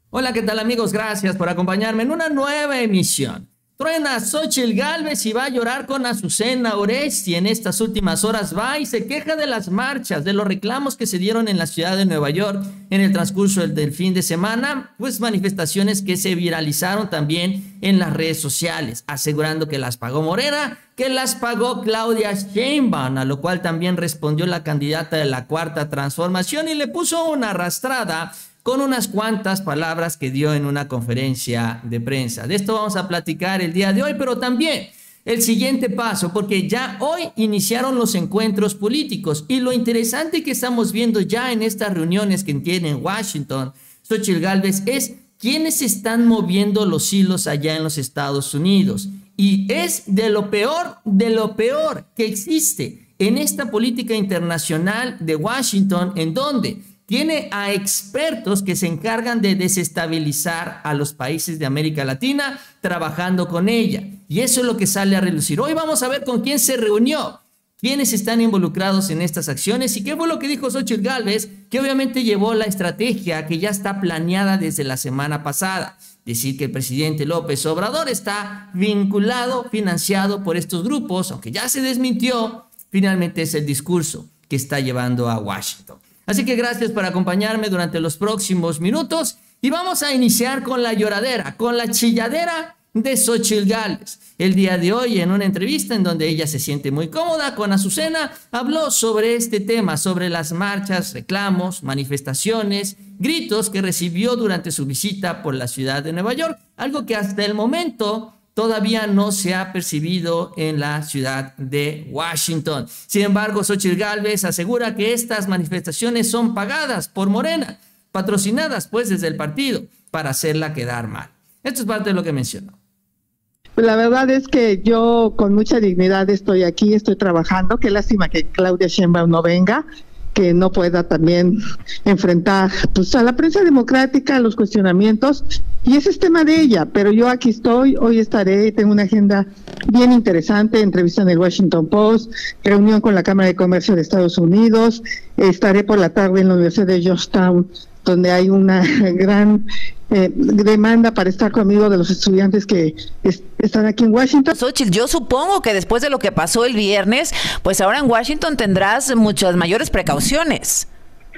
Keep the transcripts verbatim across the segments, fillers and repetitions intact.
Hola, ¿qué tal amigos? Gracias por acompañarme en una nueva emisión. Truena Xóchitl Gálvez y va a llorar con Azucena Oresti. En estas últimas horas va y se queja de las marchas, de los reclamos que se dieron en la ciudad de Nueva York en el transcurso del, del fin de semana, pues manifestaciones que se viralizaron también en las redes sociales, asegurando que las pagó Morena, que las pagó Claudia Sheinbaum, a lo cual también respondió la candidata de la Cuarta Transformación y le puso una arrastrada con unas cuantas palabras que dio en una conferencia de prensa. De esto vamos a platicar el día de hoy, pero también el siguiente paso, porque ya hoy iniciaron los encuentros políticos y lo interesante que estamos viendo ya en estas reuniones que tiene en Washington, Xóchitl Gálvez, es quiénes están moviendo los hilos allá en los Estados Unidos. Y es de lo peor, de lo peor que existe en esta política internacional de Washington, en donde tiene a expertos que se encargan de desestabilizar a los países de América Latina trabajando con ella. Y eso es lo que sale a relucir. Hoy vamos a ver con quién se reunió, quiénes están involucrados en estas acciones y qué fue lo que dijo Xóchitl Gálvez, que obviamente llevó la estrategia que ya está planeada desde la semana pasada. Decir que el presidente López Obrador está vinculado, financiado por estos grupos, aunque ya se desmintió, finalmente es el discurso que está llevando a Washington. Así que gracias por acompañarme durante los próximos minutos y vamos a iniciar con la lloradera, con la chilladera de Xóchitl Gálvez. El día de hoy, en una entrevista en donde ella se siente muy cómoda con Azucena, habló sobre este tema, sobre las marchas, reclamos, manifestaciones, gritos que recibió durante su visita por la ciudad de Nueva York, algo que hasta el momento todavía no se ha percibido en la ciudad de Washington. Sin embargo, Xóchitl Gálvez asegura que estas manifestaciones son pagadas por Morena, patrocinadas pues desde el partido, para hacerla quedar mal. Esto es parte de lo que mencionó. Pues la verdad es que yo con mucha dignidad estoy aquí, estoy trabajando. Qué lástima que Claudia Sheinbaum no venga, que no pueda también enfrentar pues, a la prensa democrática, a los cuestionamientos, y ese es tema de ella, pero yo aquí estoy, hoy estaré, tengo una agenda bien interesante, entrevista en el Washington Post, reunión con la Cámara de Comercio de Estados Unidos, estaré por la tarde en la Universidad de Georgetown, donde hay una gran eh, demanda para estar conmigo de los estudiantes que es, están aquí en Washington. Xóchitl, yo supongo que después de lo que pasó el viernes, pues ahora en Washington tendrás muchas mayores precauciones.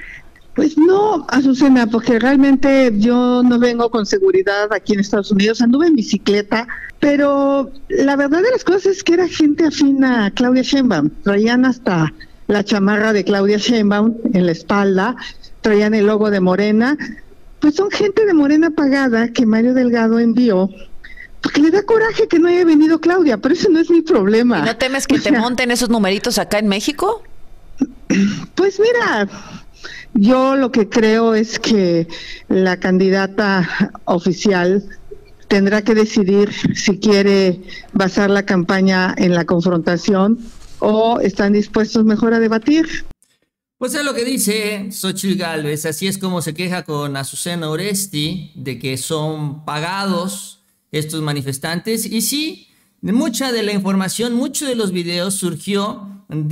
Pues no, Azucena, porque realmente yo no vengo con seguridad aquí en Estados Unidos, anduve en bicicleta, pero la verdad de las cosas es que era gente afín a Claudia Sheinbaum, traían hasta la chamarra de Claudia Sheinbaum en la espalda, traían el logo de Morena, pues son gente de Morena pagada que Mario Delgado envió, porque le da coraje que no haya venido Claudia, pero ese no es mi problema. ¿Y no temes que o te sea, monten esos numeritos acá en México? Pues mira, yo lo que creo es que la candidata oficial tendrá que decidir si quiere basar la campaña en la confrontación o están dispuestos mejor a debatir. Pues es lo que dice Xóchitl Gálvez, así es como se queja con Azucena Oresti de que son pagados estos manifestantes. Y sí, mucha de la información, muchos de los videos surgió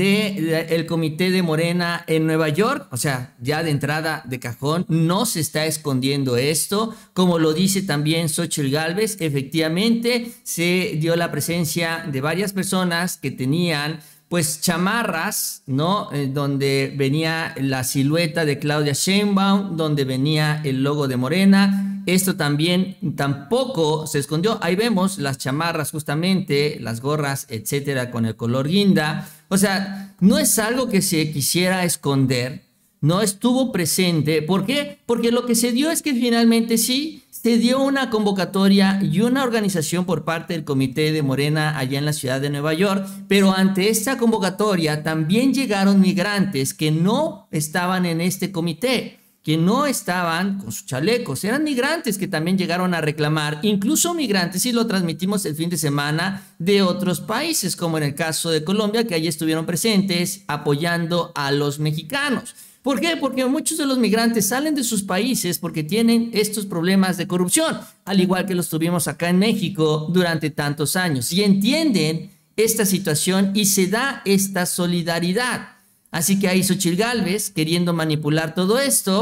del comité de Morena en Nueva York. O sea, ya de entrada de cajón, no se está escondiendo esto. Como lo dice también Xóchitl Gálvez, efectivamente se dio la presencia de varias personas que tenían pues chamarras, ¿no? Eh, donde venía la silueta de Claudia Sheinbaum, donde venía el logo de Morena. Esto también tampoco se escondió. Ahí vemos las chamarras justamente, las gorras, etcétera, con el color guinda. O sea, no es algo que se quisiera esconder, no estuvo presente. ¿Por qué? Porque lo que se dio es que finalmente sí, se dio una convocatoria y una organización por parte del comité de Morena allá en la ciudad de Nueva York, pero ante esta convocatoria también llegaron migrantes que no estaban en este comité, que no estaban con sus chalecos, eran migrantes que también llegaron a reclamar, incluso migrantes, y lo transmitimos el fin de semana, de otros países, como en el caso de Colombia, que allí estuvieron presentes apoyando a los mexicanos. ¿Por qué? Porque muchos de los migrantes salen de sus países porque tienen estos problemas de corrupción, al igual que los tuvimos acá en México durante tantos años, y entienden esta situación y se da esta solidaridad. Así que ahí Xóchitl Gálvez, queriendo manipular todo esto,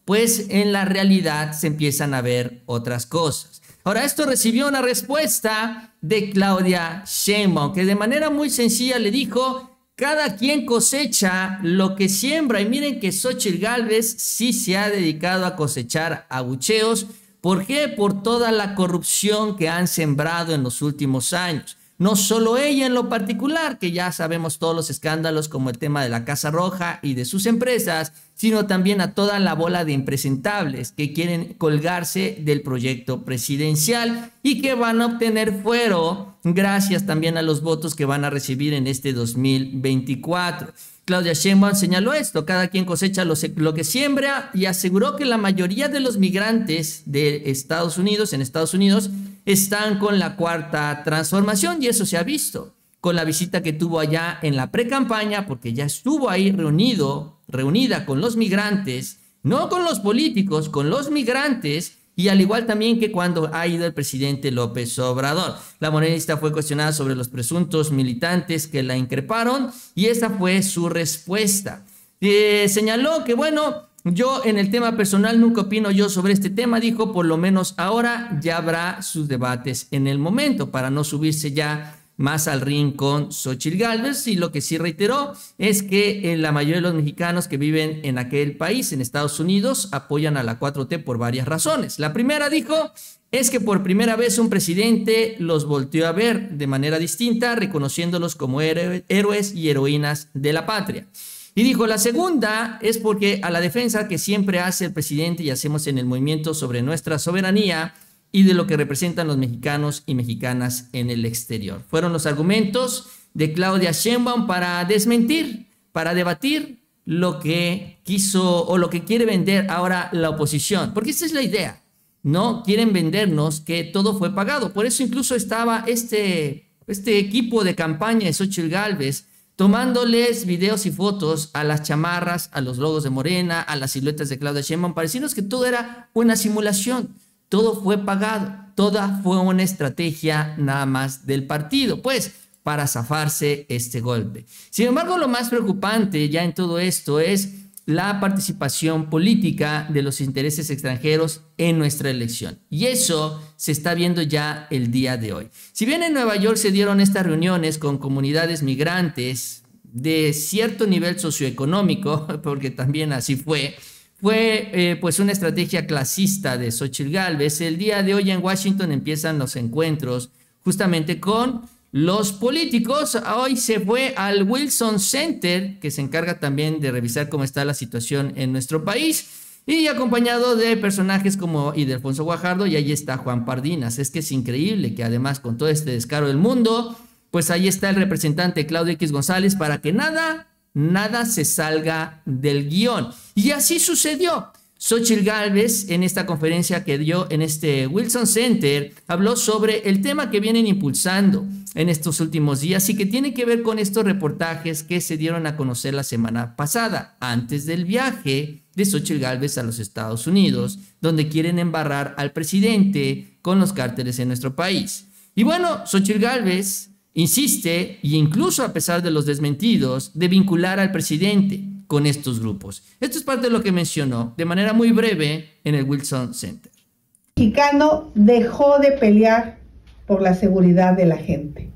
pues en la realidad se empiezan a ver otras cosas. Ahora, esto recibió una respuesta de Claudia Sheinbaum, que de manera muy sencilla le dijo: cada quien cosecha lo que siembra. Y miren que Xóchitl Gálvez sí se ha dedicado a cosechar abucheos. ¿Por qué? Por toda la corrupción que han sembrado en los últimos años. No solo ella en lo particular, que ya sabemos todos los escándalos como el tema de la Casa Roja y de sus empresas, sino también a toda la bola de impresentables que quieren colgarse del proyecto presidencial y que van a obtener fuero gracias también a los votos que van a recibir en este dos mil veinticuatro. Claudia Sheinbaum señaló esto: cada quien cosecha lo, lo que siembra, y aseguró que la mayoría de los migrantes de Estados Unidos, en Estados Unidos, están con la cuarta transformación, y eso se ha visto con la visita que tuvo allá en la precampaña, porque ya estuvo ahí reunido, reunida con los migrantes, no con los políticos, con los migrantes, y al igual también que cuando ha ido el presidente López Obrador. La morenista fue cuestionada sobre los presuntos militantes que la increparon, y esa fue su respuesta. Eh, señaló que, bueno, yo en el tema personal nunca opino yo sobre este tema, dijo. Por lo menos ahora ya habrá sus debates en el momento para no subirse ya más al ring con Xóchitl Gálvez. Y lo que sí reiteró es que eh, la mayoría de los mexicanos que viven en aquel país, en Estados Unidos, apoyan a la cuatro T por varias razones. La primera, dijo, es que por primera vez un presidente los volteó a ver de manera distinta, reconociéndolos como héroe, héroes y heroínas de la patria. Y dijo, la segunda es porque a la defensa que siempre hace el presidente y hacemos en el movimiento sobre nuestra soberanía y de lo que representan los mexicanos y mexicanas en el exterior. Fueron los argumentos de Claudia Sheinbaum para desmentir, para debatir lo que quiso o lo que quiere vender ahora la oposición. Porque esta es la idea, ¿no? Quieren vendernos que todo fue pagado. Por eso incluso estaba este, este equipo de campaña de Xóchitl Gálvez tomándoles videos y fotos a las chamarras, a los logos de Morena, a las siluetas de Claudia Sheinbaum, pareciéndonos que todo era una simulación, todo fue pagado, toda fue una estrategia nada más del partido, pues, para zafarse este golpe. Sin embargo, lo más preocupante ya en todo esto es la participación política de los intereses extranjeros en nuestra elección. Y eso se está viendo ya el día de hoy. Si bien en Nueva York se dieron estas reuniones con comunidades migrantes de cierto nivel socioeconómico, porque también así fue, fue eh, pues una estrategia clasista de Xóchitl Gálvez, el día de hoy en Washington empiezan los encuentros justamente con los políticos. Hoy se fue al Wilson Center, que se encarga también de revisar cómo está la situación en nuestro país, y acompañado de personajes como Ildefonso Guajardo, y ahí está Juan Pardinas. Es que es increíble que además con todo este descaro del mundo, pues ahí está el representante Claudio X González para que nada, nada se salga del guión. Y así sucedió. Xóchitl Gálvez, en esta conferencia que dio en este Wilson Center, habló sobre el tema que vienen impulsando en estos últimos días y que tiene que ver con estos reportajes que se dieron a conocer la semana pasada, antes del viaje de Xóchitl Gálvez a los Estados Unidos, donde quieren embarrar al presidente con los cárteles en nuestro país. Y bueno, Xóchitl Gálvez insiste, y incluso a pesar de los desmentidos, de vincular al presidente con estos grupos. Esto es parte de lo que mencionó de manera muy breve en el Wilson Center. El mexicano dejó de pelear por la seguridad de la gente.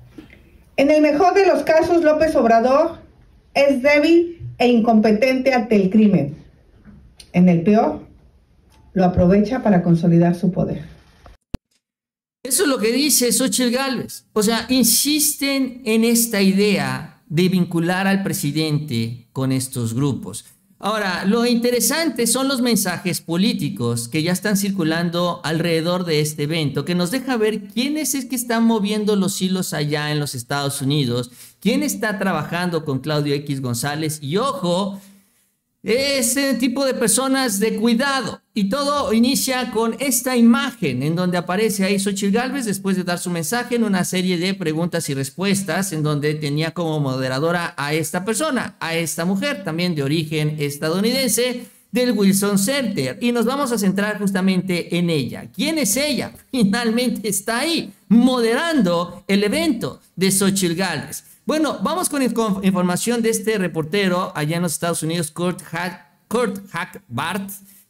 En el mejor de los casos, López Obrador es débil e incompetente ante el crimen. En el peor, lo aprovecha para consolidar su poder. Eso es lo que dice Xóchitl Gálvez. O sea, insisten en esta idea de vincular al presidente con estos grupos. Ahora, lo interesante son los mensajes políticos que ya están circulando alrededor de este evento, que nos deja ver quién es el que está moviendo los hilos allá en los Estados Unidos, quién está trabajando con Claudio X González, y ojo, ese tipo de personas de cuidado. Y todo inicia con esta imagen en donde aparece ahí Xóchitl Gálvez después de dar su mensaje en una serie de preguntas y respuestas, en donde tenía como moderadora a esta persona, a esta mujer también de origen estadounidense del Wilson Center. Y nos vamos a centrar justamente en ella. ¿Quién es ella? Finalmente está ahí moderando el evento de Xóchitl Gálvez. Bueno, vamos con información de este reportero allá en los Estados Unidos, Kurt Hack, Kurt Hack Bart,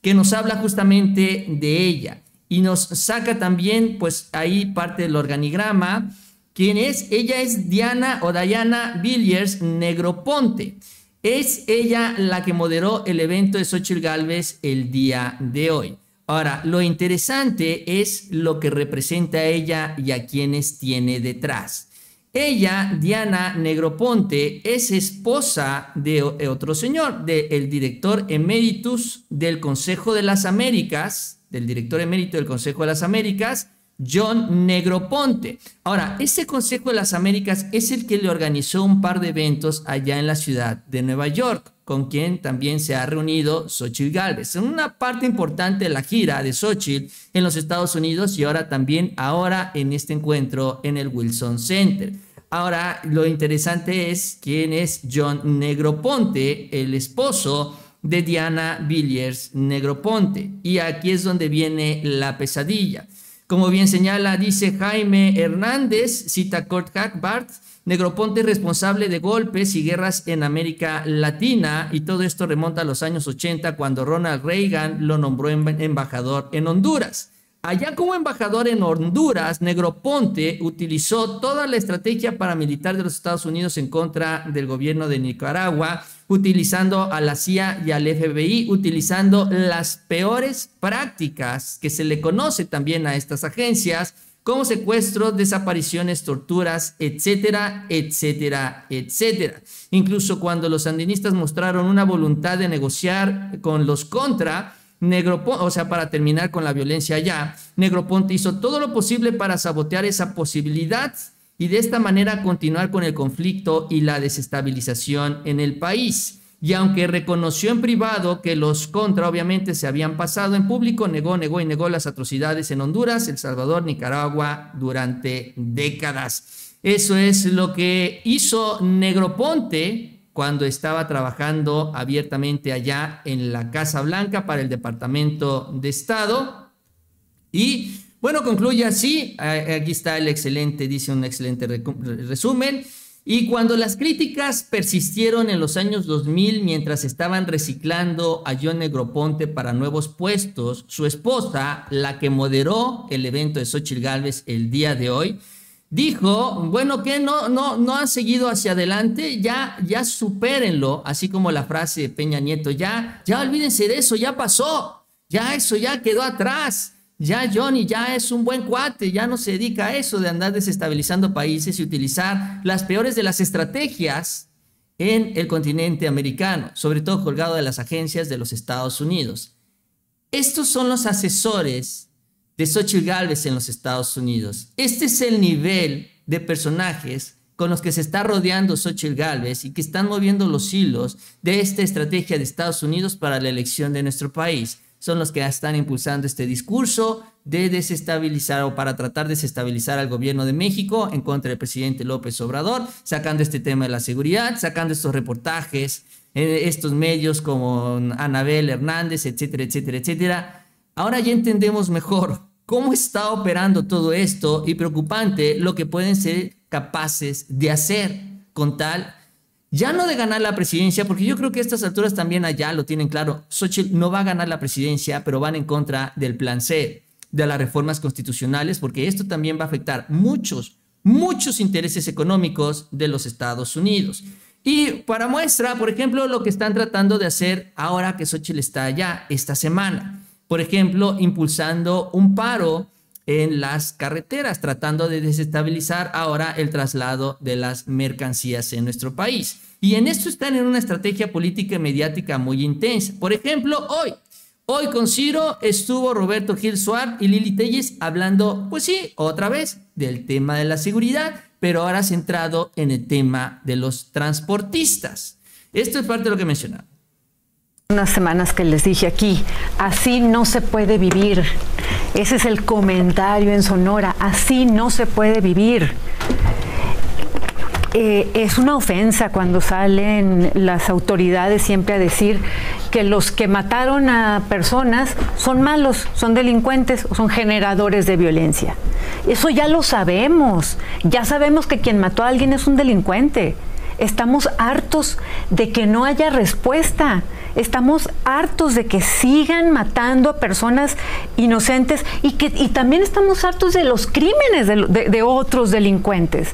que nos habla justamente de ella y nos saca también, pues ahí parte del organigrama, quién es. Ella es Diana o Diana Villiers Negroponte. Es ella la que moderó el evento de Xóchitl Gálvez el día de hoy. Ahora, lo interesante es lo que representa a ella y a quienes tiene detrás. Ella, Diana Negroponte, es esposa de otro señor, del director eméritus del Consejo de las Américas, del director emérito del Consejo de las Américas, John Negroponte. Ahora, ese Consejo de las Américas es el que le organizó un par de eventos allá en la ciudad de Nueva York, con quien también se ha reunido Xóchitl Gálvez. En una parte importante de la gira de Xóchitl en los Estados Unidos y ahora también ahora en este encuentro en el Wilson Center. Ahora, lo interesante es quién es John Negroponte, el esposo de Diana Villiers Negroponte. Y aquí es donde viene la pesadilla. Como bien señala, dice Jaime Hernández, cita Kurt Hagbart, Negroponte es responsable de golpes y guerras en América Latina, y todo esto remonta a los años ochenta, cuando Ronald Reagan lo nombró embajador en Honduras. Allá como embajador en Honduras, Negroponte utilizó toda la estrategia paramilitar de los Estados Unidos en contra del gobierno de Nicaragua, utilizando a la C I A y al F B I, utilizando las peores prácticas que se le conoce también a estas agencias, como secuestros, desapariciones, torturas, etcétera, etcétera, etcétera. Incluso cuando los sandinistas mostraron una voluntad de negociar con los contra, Negroponte, o sea, para terminar con la violencia allá, Negroponte hizo todo lo posible para sabotear esa posibilidad y de esta manera continuar con el conflicto y la desestabilización en el país. Y aunque reconoció en privado que los contra obviamente se habían pasado, en público negó, negó y negó las atrocidades en Honduras, El Salvador, Nicaragua durante décadas. Eso es lo que hizo Negroponte cuando estaba trabajando abiertamente allá en la Casa Blanca para el Departamento de Estado. Y bueno, concluye así. Aquí está el excelente, dice un excelente resumen. Y cuando las críticas persistieron en los años dos mil, mientras estaban reciclando a John Negroponte para nuevos puestos, su esposa, la que moderó el evento de Xóchitl Gálvez el día de hoy, dijo, bueno, que no, no, no han seguido hacia adelante, ya, ya supérenlo, así como la frase de Peña Nieto, ya, ya olvídense de eso, ya pasó, ya eso ya quedó atrás. Ya Johnny ya es un buen cuate, ya no se dedica a eso de andar desestabilizando países y utilizar las peores de las estrategias en el continente americano, sobre todo colgado de las agencias de los Estados Unidos. Estos son los asesores de Xóchitl Gálvez en los Estados Unidos. Este es el nivel de personajes con los que se está rodeando Xóchitl Gálvez y que están moviendo los hilos de esta estrategia de Estados Unidos para la elección de nuestro país. Son los que están impulsando este discurso de desestabilizar o para tratar de desestabilizar al gobierno de México en contra del presidente López Obrador, sacando este tema de la seguridad, sacando estos reportajes, eh, estos medios como Anabel Hernández, etcétera, etcétera, etcétera. Ahora ya entendemos mejor cómo está operando todo esto y preocupante lo que pueden ser capaces de hacer con tal ya no de ganar la presidencia, porque yo creo que a estas alturas también allá lo tienen claro. Xóchitl no va a ganar la presidencia, pero van en contra del plan C, de las reformas constitucionales, porque esto también va a afectar muchos, muchos intereses económicos de los Estados Unidos. Y para muestra, por ejemplo, lo que están tratando de hacer ahora que Xóchitl está allá esta semana. Por ejemplo, impulsando un paro en las carreteras, tratando de desestabilizar ahora el traslado de las mercancías en nuestro país. Y en esto están en una estrategia política y mediática muy intensa. Por ejemplo, hoy, hoy con Ciro estuvo Roberto Gil Suárez y Lili Telles hablando, pues sí, otra vez, del tema de la seguridad, pero ahora centrado en el tema de los transportistas. Esto es parte de lo que mencionaba. Unas semanas que les dije aquí, así no se puede vivir. Ese es el comentario en Sonora, así no se puede vivir. Eh, es una ofensa cuando salen las autoridades siempre a decir que los que mataron a personas son malos, son delincuentes o son generadores de violencia. Eso ya lo sabemos, ya sabemos que quien mató a alguien es un delincuente. Estamos hartos de que no haya respuesta Estamos hartos de que sigan matando a personas inocentes y que y también estamos hartos de los crímenes de, de, de otros delincuentes.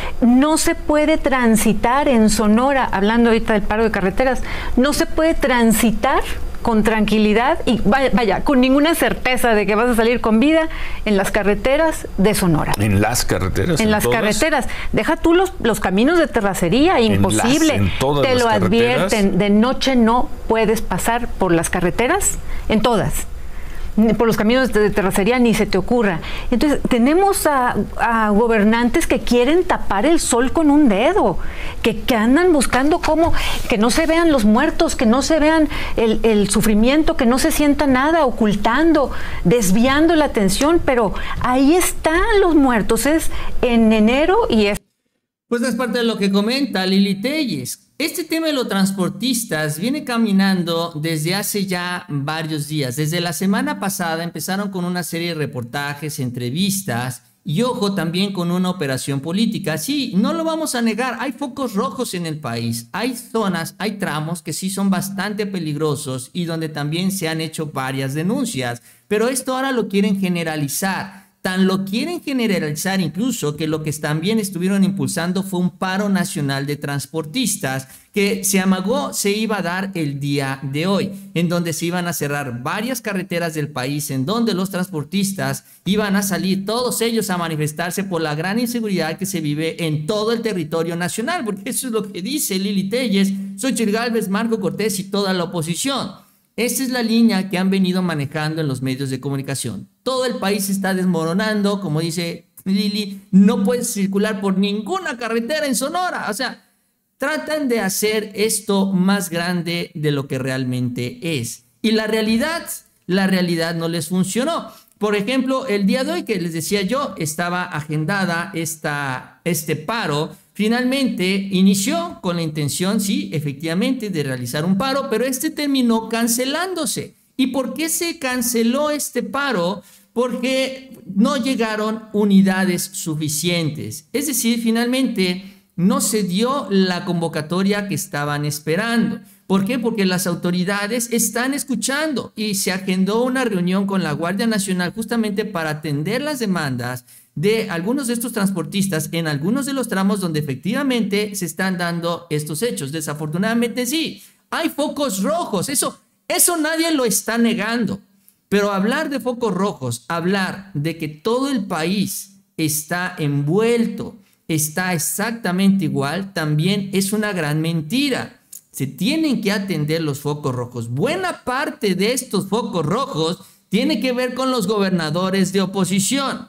No se puede transitar en Sonora, hablando ahorita del paro de carreteras, no se puede transitar con tranquilidad y vaya, vaya, con ninguna certeza de que vas a salir con vida en las carreteras de Sonora. En las carreteras. En, en las todas? carreteras. Deja tú los, los caminos de terracería, imposible. En las, en todas Te las lo carreteras. advierten, de noche no puedes pasar por las carreteras, en todas. Por los caminos de terracería ni se te ocurra. Entonces, tenemos a, a gobernantes que quieren tapar el sol con un dedo, que, que andan buscando cómo, que no se vean los muertos, que no se vean el, el sufrimiento, que no se sienta nada, ocultando, desviando la atención, pero ahí están los muertos, es en enero y es... Pues es parte de lo que comenta Lili Telles. Este tema de los transportistas viene caminando desde hace ya varios días. Desde la semana pasada empezaron con una serie de reportajes, entrevistas y, ojo, también con una operación política. Sí, no lo vamos a negar, hay focos rojos en el país. Hay zonas, hay tramos que sí son bastante peligrosos y donde también se han hecho varias denuncias. Pero esto ahora lo quieren generalizar. Tan lo quieren generalizar incluso que lo que también estuvieron impulsando fue un paro nacional de transportistas que se amagó se iba a dar el día de hoy, en donde se iban a cerrar varias carreteras del país, en donde los transportistas iban a salir todos ellos a manifestarse por la gran inseguridad que se vive en todo el territorio nacional, porque eso es lo que dice Lili Telles, Xóchitl Gálvez, Marco Cortés y toda la oposición. Esa es la línea que han venido manejando en los medios de comunicación. Todo el país se está desmoronando, como dice Lili, no puedes circular por ninguna carretera en Sonora. O sea, tratan de hacer esto más grande de lo que realmente es. Y la realidad, la realidad no les funcionó. Por ejemplo, el día de hoy que les decía yo, estaba agendada esta, este paro. Finalmente inició con la intención, sí, efectivamente, de realizar un paro, pero este terminó cancelándose. ¿Y por qué se canceló este paro? Porque no llegaron unidades suficientes. Es decir, finalmente no se dio la convocatoria que estaban esperando. ¿Por qué? Porque las autoridades están escuchando y se agendó una reunión con la Guardia Nacional justamente para atender las demandas de algunos de estos transportistas en algunos de los tramos donde efectivamente se están dando estos hechos. Desafortunadamente sí, hay focos rojos, eso, eso nadie lo está negando, pero hablar de focos rojos, hablar de que todo el país está envuelto, está exactamente igual, también es una gran mentira. Se tienen que atender los focos rojos. Buena parte de estos focos rojos tiene que ver con los gobernadores de oposición.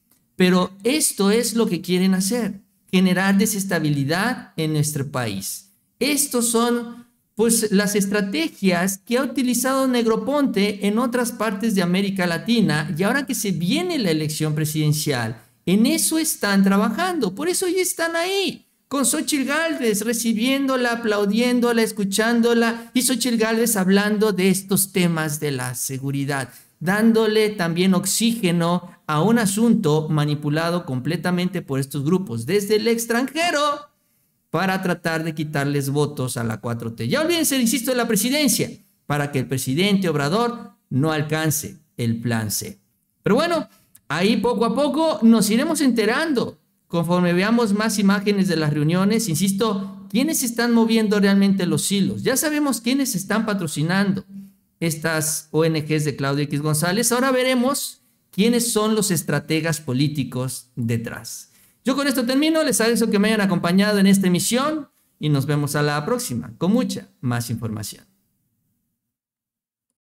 Pero esto es lo que quieren hacer, generar desestabilidad en nuestro país. Estos son pues las estrategias que ha utilizado Negroponte en otras partes de América Latina y ahora que se viene la elección presidencial, en eso están trabajando, por eso ya están ahí, con Xóchitl Gálvez recibiéndola, aplaudiéndola, escuchándola y Xóchitl Gálvez hablando de estos temas de la seguridad, dándole también oxígeno a un asunto manipulado completamente por estos grupos desde el extranjero para tratar de quitarles votos a la cuatro T. Ya olvídense, insisto, de la presidencia, para que el presidente Obrador no alcance el plan C. Pero bueno, ahí poco a poco nos iremos enterando conforme veamos más imágenes de las reuniones. Insisto, ¿quiénes están moviendo realmente los hilos? Ya sabemos quiénes están patrocinando estas O N Ges de Claudio X González. Ahora veremos quiénes son los estrategas políticos detrás. Yo con esto termino, les agradezco que me hayan acompañado en esta emisión y nos vemos a la próxima con mucha más información.